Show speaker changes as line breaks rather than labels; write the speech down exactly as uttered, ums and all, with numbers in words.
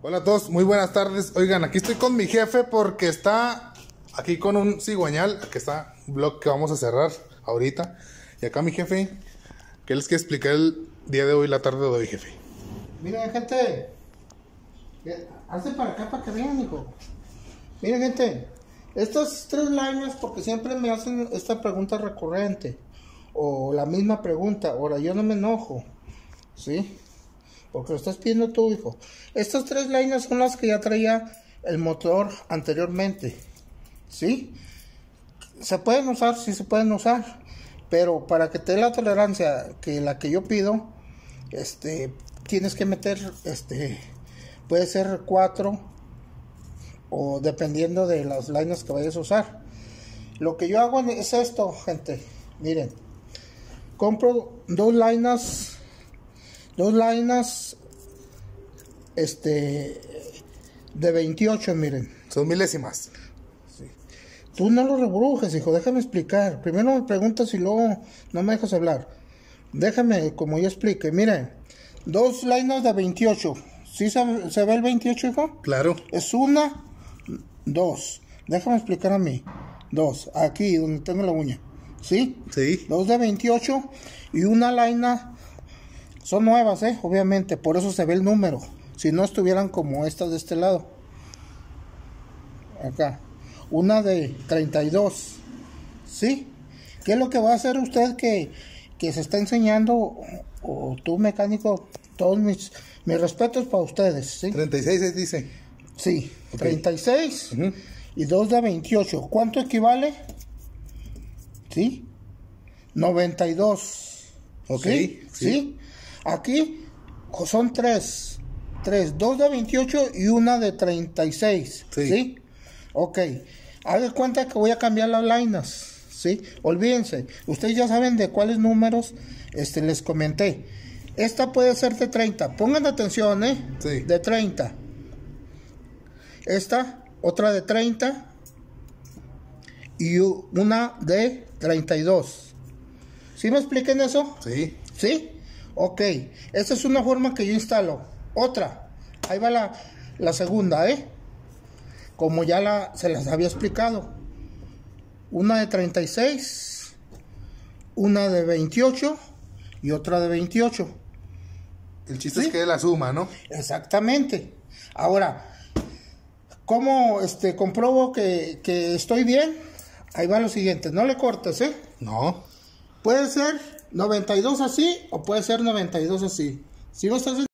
Hola a todos, muy buenas tardes. Oigan, aquí estoy con mi jefe porque está aquí con un cigüeñal. Aquí está un blog que vamos a cerrar ahorita. Y acá mi jefe, que les quiere explicar el día de hoy, la tarde de hoy, jefe.
Miren, gente, hazte para acá para que vean, hijo. Miren, gente, estas tres líneas, porque siempre me hacen esta pregunta recurrente, o la misma pregunta. Ahora, yo no me enojo, ¿sí? Porque lo estás pidiendo tú, hijo. Estas tres líneas son las que ya traía el motor anteriormente, ¿sí? Se pueden usar, sí se pueden usar, pero para que te dé la tolerancia que la que yo pido, este, tienes que meter, este, puede ser cuatro, o dependiendo de las líneas que vayas a usar. Lo que yo hago es esto, gente. Miren, compro dos líneas, dos líneas, este, de veintiocho, miren.
Son milésimas.
Sí. Tú no lo rebrujes, hijo, déjame explicar. Primero me preguntas y luego no me dejas hablar. Déjame, como yo explique. Miren, dos líneas de veintiocho. ¿Sí se, se ve el veintiocho, hijo?
Claro.
Es una, dos. Déjame explicar a mí. Dos, aquí donde tengo la uña. ¿Sí?
Sí.
Dos de veintiocho y una línea. Son nuevas, ¿eh? Obviamente, por eso se ve el número. Si no estuvieran como estas de este lado. Acá. Una de treinta y dos. ¿Sí? ¿Qué es lo que va a hacer usted que, que se está enseñando? O, o tú, mecánico, todos mis, mis respetos para ustedes, ¿sí?
treinta y seis dice.
Sí,
okay.
treinta y seis
uh-huh.
Y dos de veintiocho. ¿Cuánto equivale? ¿Sí? noventa y dos.
Ok.
¿Sí?
Sí.
¿Sí? Aquí son tres. Tres. Dos de veintiocho y una de treinta y seis.
Sí.
¿Sí? Ok. Hagan cuenta que voy a cambiar las líneas. ¿Sí? Olvídense. Ustedes ya saben de cuáles números este, les comenté. Esta puede ser de treinta. Pongan atención, ¿eh?
Sí.
De treinta. Esta, otra de treinta. Y una de treinta y dos. ¿Sí me expliquen eso?
Sí.
¿Sí? Ok. Esta es una forma que yo instalo. Otra. Ahí va la, la segunda, ¿eh? Como ya la, se las había explicado. Una de treinta y seis. Una de veintiocho. Y otra de veintiocho.
El chiste
¿Sí?
es que la suma, ¿no?
Exactamente. Ahora, ¿cómo este, compruebo que, que estoy bien? Ahí va lo siguiente. No le cortes, ¿eh?
No.
Puede ser noventa y dos así o puede ser noventa y dos así. Si no estás